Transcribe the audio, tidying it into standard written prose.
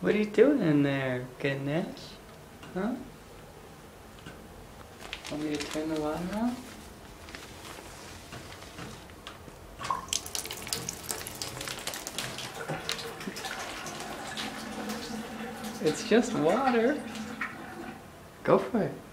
What are you doing in there, Ganesh? Huh? Want me to turn the water on? It's just water. Go for it.